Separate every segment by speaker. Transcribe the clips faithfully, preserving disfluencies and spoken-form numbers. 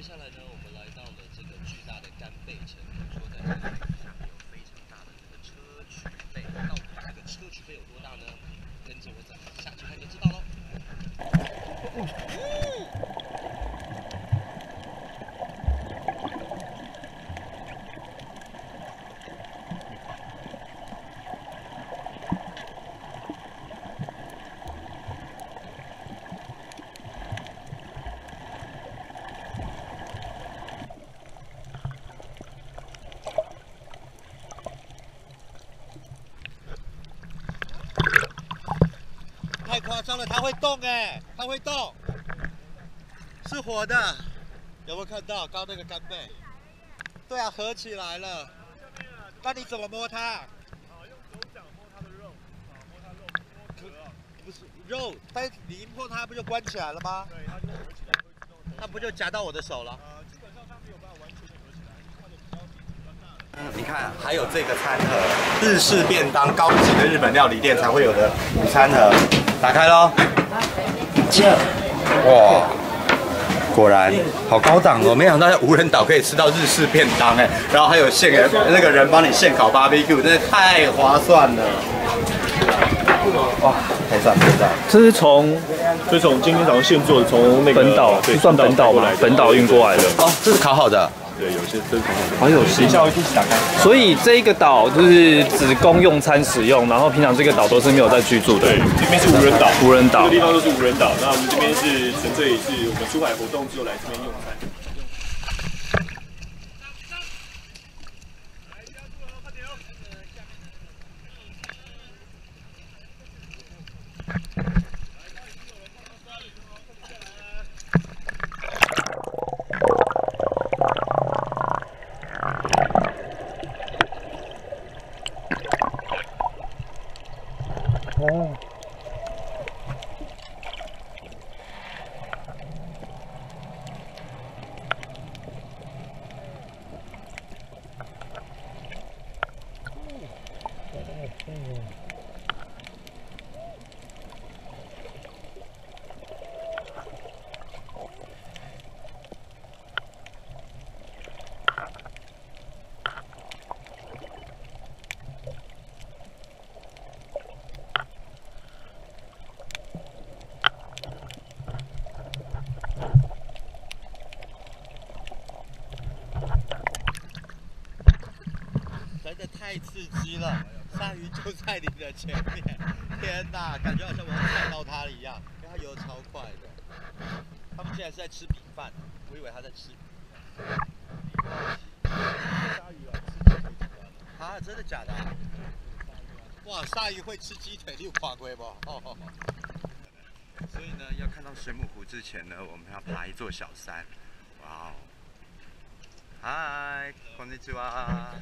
Speaker 1: 接下来呢，我们来到了这个巨大的干贝城，听说在这里上面有非常大的这个砗磲贝，到底这个砗磲贝有多大呢？跟着我走，下去看就知道喽。太夸张了，它会动哎，它会动，是活的，有没有看到刚刚那个干贝？对啊，合起来了。那你怎么摸它？
Speaker 2: 啊，用手掌摸它的肉，啊，摸它肉，摸壳啊。
Speaker 1: 不是肉，但你一碰它不就关起来了吗？
Speaker 2: 对，它就会合起来，会自动合起来。
Speaker 1: 它不就夹到我的手了？
Speaker 2: 呃，基本上它没有办法完全的合起来，它的比较体积比较大的。
Speaker 3: 嗯，你看，还有这个餐盒，日式便当，高级的日本料理店才会有的午餐盒。打开喽！哇，果然好高档哦！没想到在无人岛可以吃到日式便当哎，然后还有现给那个人帮你现烤 B B Q， 真的太划算了！哇，太赞太赞！
Speaker 4: 这是从
Speaker 2: 这是从今天早上现做的，从那个
Speaker 4: 本岛，
Speaker 2: 对，
Speaker 4: 算本岛吗？本岛运过来的。
Speaker 3: 哦，这是烤好的。
Speaker 2: 对，有些这是烤好的。
Speaker 4: 好有心。
Speaker 2: 等一下我一起打开。
Speaker 4: 所以这一个岛就是只供用餐使用，然后平常这个岛都是没有在居住的。
Speaker 2: 对，这边是无人岛，
Speaker 4: 无人岛
Speaker 2: 这个地方都是无人岛。那我们这边是纯粹是我们出海活动之后来这边用餐。
Speaker 4: 哦。
Speaker 1: 真的太刺激了，鲨鱼就在你的前面，天哪，感觉好像我要踩到它了一样，因为它游得超快的。他们竟然是在吃米饭，我以为他在吃。
Speaker 2: 鲨鱼啊，吃鸡腿就完了。
Speaker 1: 啊，真的假的、啊？哇，鲨鱼会吃鸡腿，你有看过不？哦。所以呢，要看到水母湖之前呢，我们要爬一座小山。哇哦！嗨，こんにちは。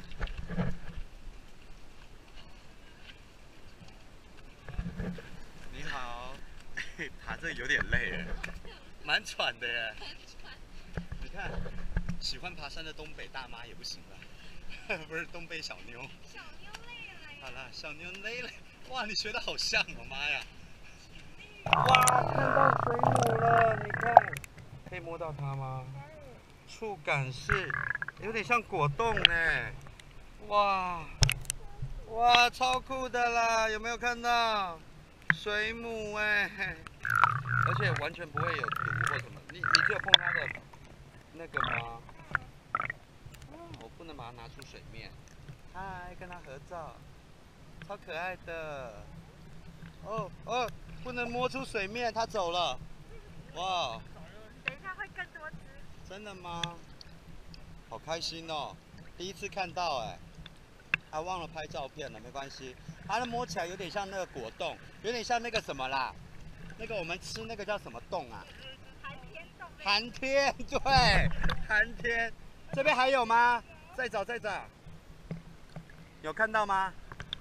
Speaker 1: 你好，爬这有点累哎，蛮喘的耶。你看，喜欢爬山的东北大妈也不行了，不是东北小妞。
Speaker 5: 小妞累了呀。
Speaker 1: 好啦，小妞累了。哇，你学的好像哦，妈呀！哇，看到水母了，你看，可以摸到它吗？触感是有点像果冻哎，哇哇，超酷的啦！有没有看到水母哎？而且完全不会有毒或什么，你你只有碰它的那个吗？我不能把它拿出水面。嗨，跟它合照，超可爱的。哦哦，不能摸出水面，它走了。哇！
Speaker 5: 等一下会更多只。
Speaker 1: 真的吗？好开心哦，第一次看到哎，还忘了拍照片了，没关系。它摸起来有点像那个果冻，有点像那个什么啦，那个我们吃那个叫什么冻啊？
Speaker 5: 寒天冻。
Speaker 1: 寒天，对，寒天。这边还有吗？再找再找。有看到吗？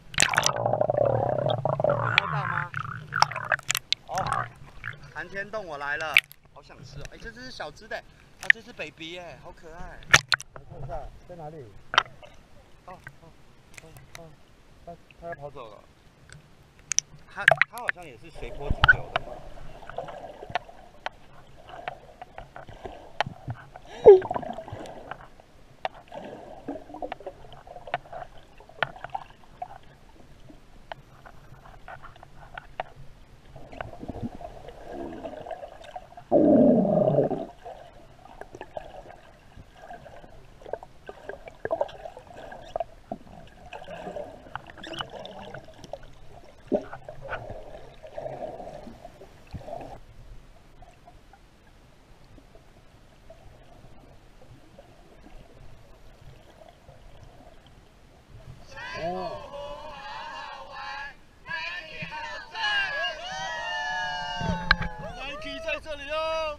Speaker 1: 有摸到吗？哦，寒天冻我来了，好想吃哦！哎，这只是小只的，啊，这只 baby 哎，好可爱。来看一下在哪里？哦哦哦哦，它它要跑走了。它它好像也是随波逐流的。 这里哦。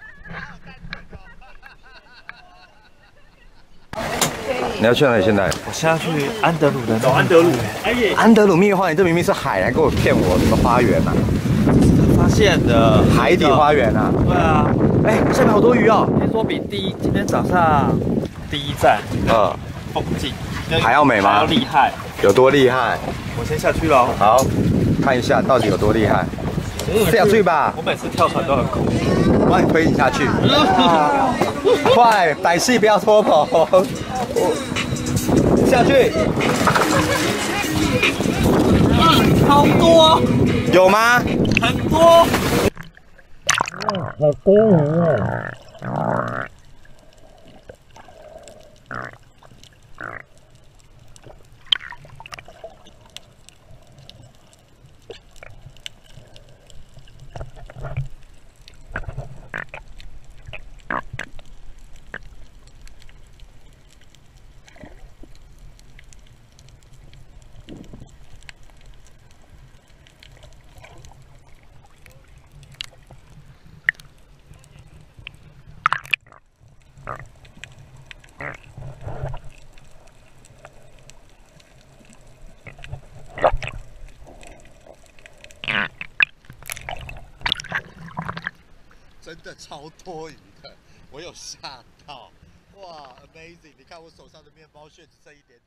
Speaker 3: 你要去哪里？现在？
Speaker 4: 我现在去安德鲁的
Speaker 2: 走安德鲁，哎耶，
Speaker 3: 安德鲁蜜月花园，这明明是海，还给我骗我什么花园啊？
Speaker 4: 发现的
Speaker 3: 海底花园啊！
Speaker 4: 对啊，
Speaker 3: 哎、下面好多鱼哦。
Speaker 4: 听说比第一今天早上第一站
Speaker 3: 嗯，
Speaker 4: 风景
Speaker 3: 还要美吗
Speaker 4: 还要厉害。
Speaker 3: 有多厉害？
Speaker 4: 我先下去喽。
Speaker 3: 好，看一下到底有多厉害。下去吧，
Speaker 4: 我每次跳船都很苦。
Speaker 3: 我帮你推你下去。快，百戏不要拖棚。下去。
Speaker 4: 好多，
Speaker 3: 有吗？
Speaker 4: 很多。
Speaker 1: 真的超多鱼的，我有吓到，哇 ，amazing！你看我手上的面包屑只剩一点